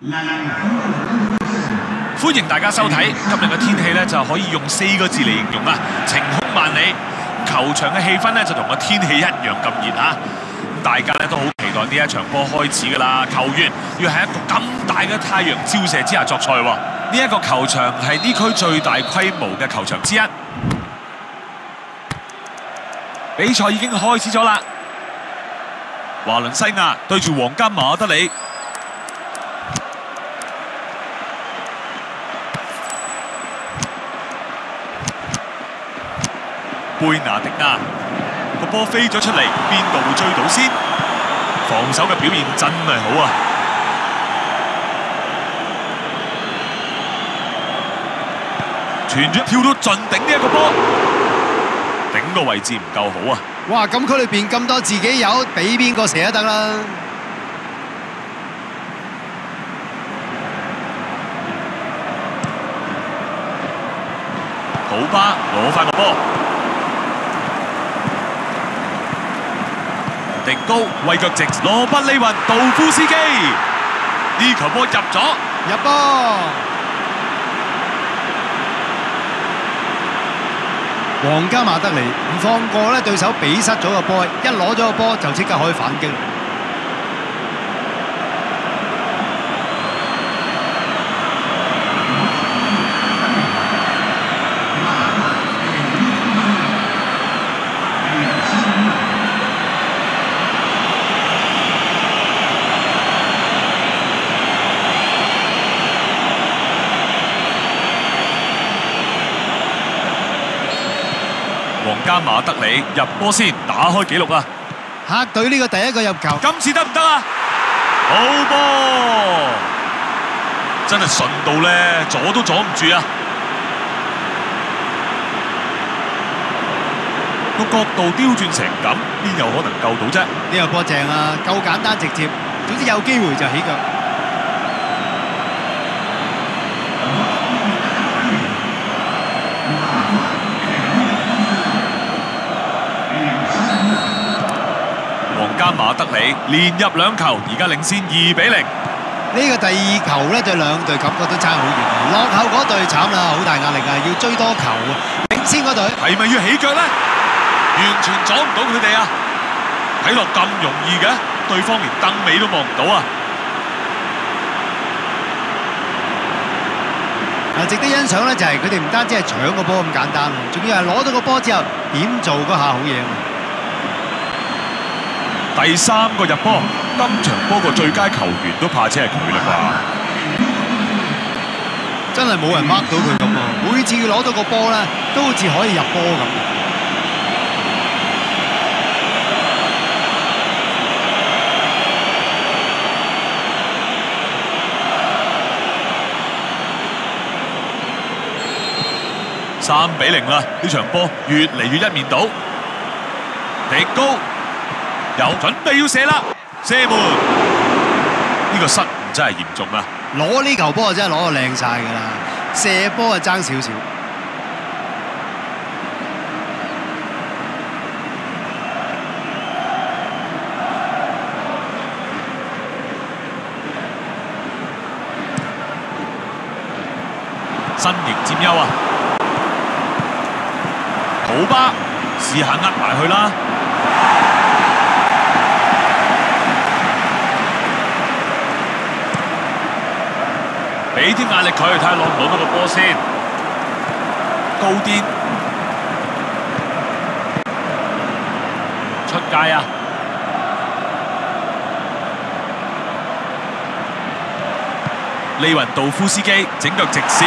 歡迎大家收睇。今日嘅天氣咧就可以用4個字嚟形容啊，晴空萬里。球場嘅氣氛咧就同個天氣一樣咁熱啊！大家咧都好期待呢一場波開始㗎啦。球員要喺一個咁大嘅太陽照射之下作賽喎。呢一個球場係呢區最大規模嘅球場之一。比賽已經開始咗啦。華倫西亞對住皇家馬德里。貝拿迪亞個波飛咗出嚟，邊度會追到先？防守嘅表現真係好啊！傳咗跳到盡頂呢一個波，頂個位置唔夠好啊！ 哇！禁區裏邊咁多自己有，俾邊個射都得啦！ 普巴攞翻個波。迪高為腳直，羅伯利雲杜夫斯基呢球波入咗， 入波！皇家馬德里唔放過咧對手比失咗個波，一攞咗個波就即刻可以反擊。 皇家馬德里入波先，打開紀錄啊！ 客隊呢個第一個入球， 今次得唔得啊？好波，真係順到咧，阻都阻唔住啊！個角度刁轉成咁，邊有可能救到啫？ 呢個波正啊，夠簡單直接，總之有機會就起腳。 皇家馬德里連入2球，而家領先2-0。 呢個第二球咧，對兩隊感覺都差好遠。落後嗰隊慘啦，好大壓力啊，要追多球啊！領先嗰隊係咪要起腳咧？完全阻唔到佢哋啊！睇落咁容易嘅，對方連燈尾都望唔到啊！ 值得欣賞咧，就係佢哋唔單止係搶個波咁簡單，仲要係攞到個波之後點做嗰下好嘢。 第3個入波，今場波個最佳球員都怕車係佢啦啩！ 真係冇人 mark 到佢咁啊！每次攞到個波咧，都好似可以入波咁。3-0啦！ 呢場波越嚟越一面倒。迪高有準備要射啦，射門！呢個失誤真係嚴重啊！ 攞呢球波啊，真係攞到靚晒㗎啦，射波啊爭少少。 身形佔優啊！普巴試下呃埋去啦。俾啲壓力佢，睇下攞唔攞到個波先。高啲出界啊！利雲道夫斯基整腳直線，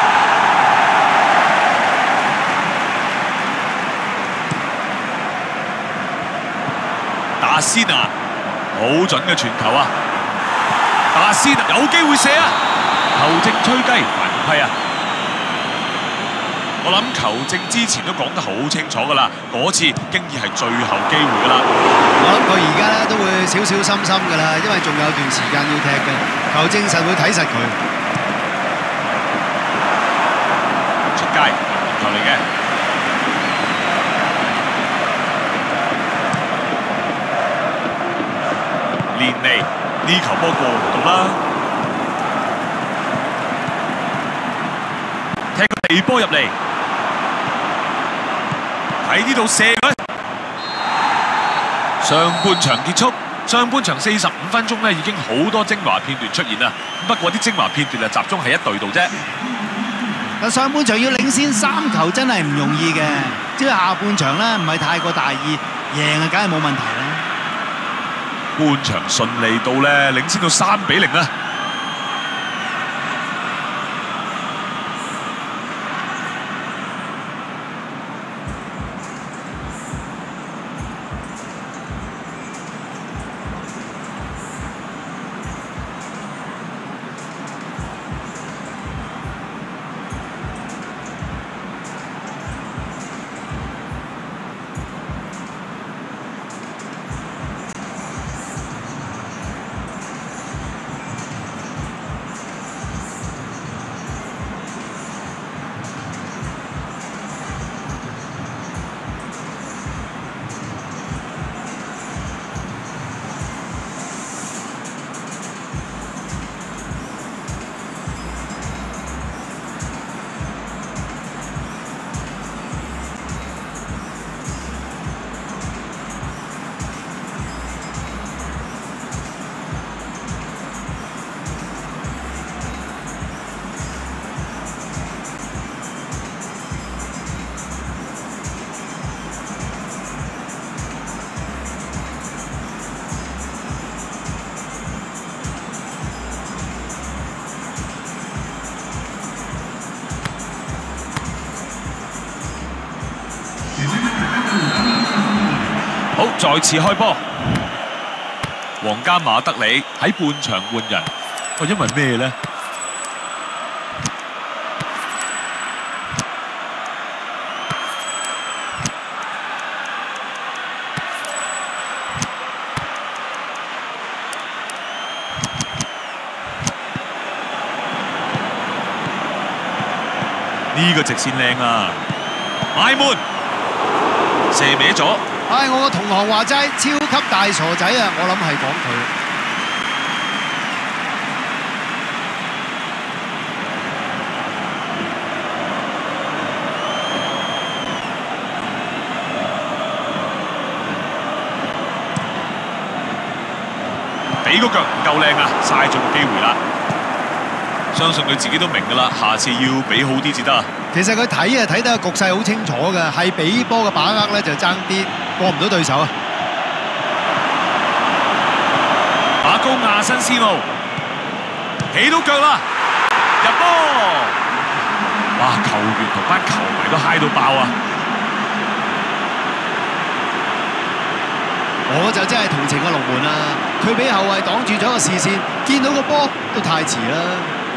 達斯納好準嘅傳球啊！達斯納有機會射啊！球證吹雞犯規啊！我諗球證之前都講得好清楚㗎啦，嗰次經已係最後機會㗎啦。 我諗佢而家咧都會小小心心㗎啦，因為仲有段時間要踢嘅，球證實會睇實佢。 出界球嚟嘅，連尼呢球波過唔到啦。 地波入嚟，喺呢度射佢。上半場結束，上半場45分鐘咧已經好多精華片段出現啦。不過啲精華片段集中喺一隊度啫。 上半場要領先3球真係唔容易嘅，即係下半場咧唔係太過大意，贏啊梗係冇問題啦。 半場順利到咧，領先到3-0啦。好，再次開波。皇家馬德里喺半場換人，因為咩呢？呢個直線靚啊！埋門，射歪咗。 我個同行話齋，超級大傻仔啊！我諗係講佢。 俾個腳唔夠靚啊，嘥咗個機會啦。相信佢自己都明㗎啦，下次要俾好啲至得。 其實佢睇得個局勢好清楚嘅，係俾波嘅把握咧就爭啲過唔到對手啊。 馬高亞新斯奧起到腳啦，入波！哇！球員同班球迷都嗨到爆啊！ 我就真係同情個龍門啦，佢俾後衞擋住咗個視線，見到個波都太遲啦。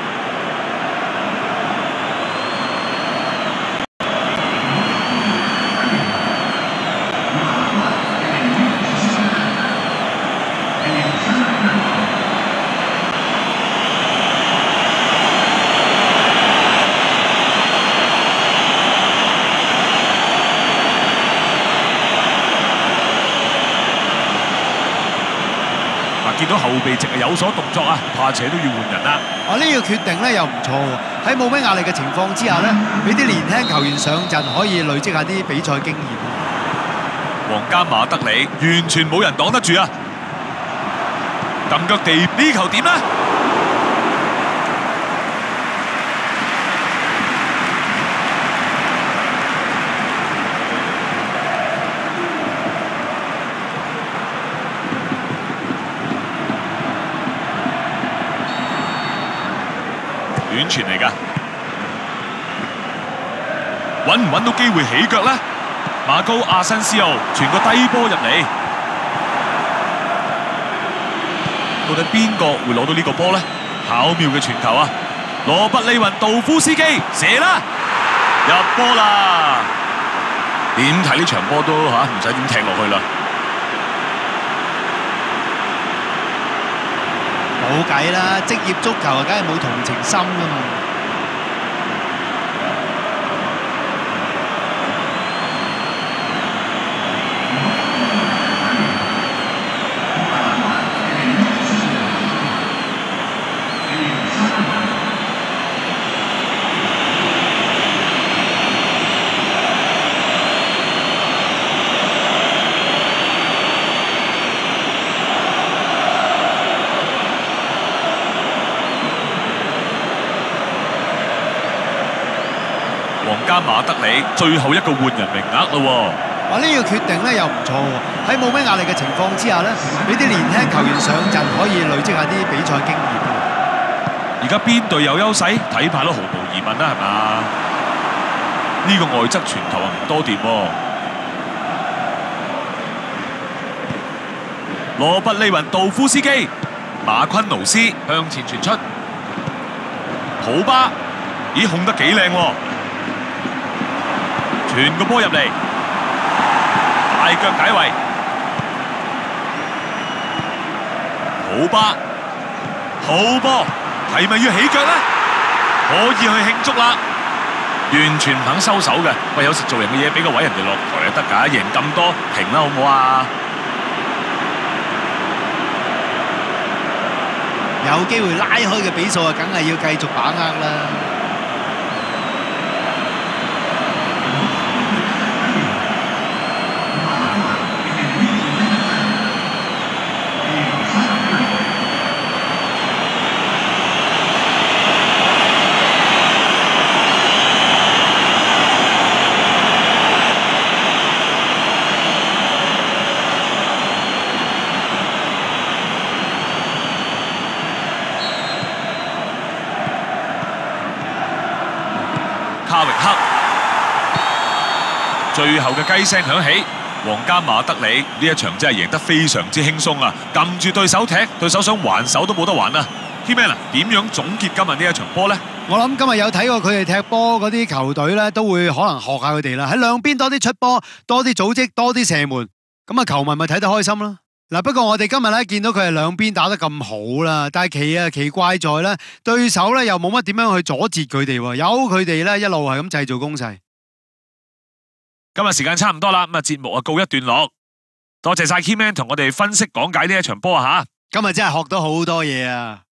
見到後備席有所動作啊，怕且都要換人啦。 呢個決定咧又唔錯喎，喺冇咩壓力嘅情況之下咧，俾啲年輕球員上陣可以累積下啲比賽經驗。 皇家馬德里完全冇人擋得住啊！揼腳地呢球點呢？短傳嚟㗎，揾唔揾到機會起腳呢？馬高亞新斯奧傳個低波入嚟，到底邊個會攞到呢個波呢？巧妙嘅傳球啊！羅伯利雲道夫斯基射啦，入波啦！點睇呢場波都唔使點踢落去啦。 冇計啦，職業足球梗係冇同情心㗎嘛。 皇家馬德里最後一個換人名額咯。 哇！呢個決定咧又唔錯喎，喺冇咩壓力嘅情況之下咧，俾啲年輕球員上陣可以累積下啲比賽經驗。 而家邊隊有優勢？睇怕都毫無疑問啦，係嘛？呢個外側傳球啊唔多掂喎。羅拔利雲道夫斯基、馬昆奴斯向前傳出，普巴，咦控得幾靚喎！傳個波入嚟，大腳解圍，普巴，好波，係咪要起腳呢？可以去慶祝啦！完全唔肯收手嘅。喂，有時做人嘅嘢俾個位人哋落台就得㗎，贏咁多停啦，好唔好啊？ 有機會拉開嘅比數啊，梗係要繼續把握啦。卡域克，最後嘅雞聲響起，皇家馬德里呢一場真係贏得非常之輕鬆啊！撳住對手踢，對手想還手都冇得還啊 ！Keyman 點樣總結今日呢一場波呢？我諗今日有睇過佢哋踢波嗰啲球隊咧，都會可能學下佢哋啦，喺兩邊多啲出波，多啲組織，多啲射門，咁啊球迷咪睇得開心咯。嗱，不過我哋今日咧見到佢係兩邊打得咁好啦，但係奇怪在咧，對手咧又冇乜點樣去阻截佢哋喎，由佢哋咧一路係咁製造攻勢。今日時間差唔多啦，咁啊節目啊告一段落，多謝晒 Keyman 同我哋分析講解呢一場波啊嚇，今日真係學到好多嘢啊！